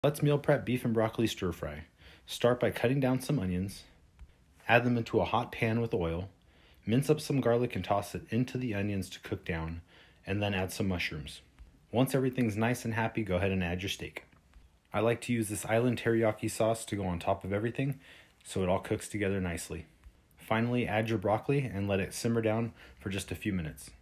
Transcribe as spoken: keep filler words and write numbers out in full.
Let's meal prep beef and broccoli stir fry. Start by cutting down some onions. Add them into a hot pan with oil. Mince up some garlic and toss it into the onions to cook down, and then add some mushrooms. Once everything's nice and happy, go ahead and add your steak. I like to use this island teriyaki sauce to go on top of everything, so it all cooks together nicely. Finally, add your broccoli and let it simmer down for just a few minutes.